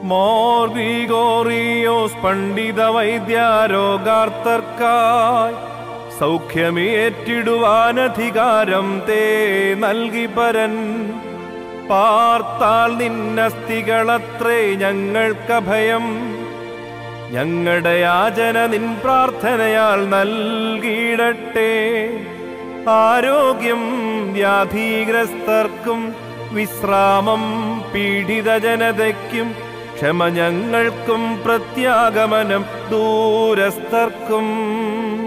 മോർ ഗ്രിഗോറിയോസ് പണ്ഡിത വൈദ്യാരോഗാർത്തർക്കായി സൗഖ്യമേറ്റിടുവാനധികാരം തേ നൽകി പരൻ. പാർത്താൽ നിന്നസ്തികളത്രേ ഞങ്ങൾക്കഭയം. ഞങ്ങളുടെ യാചന നിൻ പ്രാർത്ഥനയാൽ നൽകിയിടട്ടെ. ആരോഗ്യം വ്യാധിഗ്രസ്തർക്കും വിശ്രാമം പീഡിത ജനതയ്ക്കും ക്ഷമ ഞങ്ങൾക്കും പ്രത്യാഗമനം ദൂരസ്ഥർക്കും.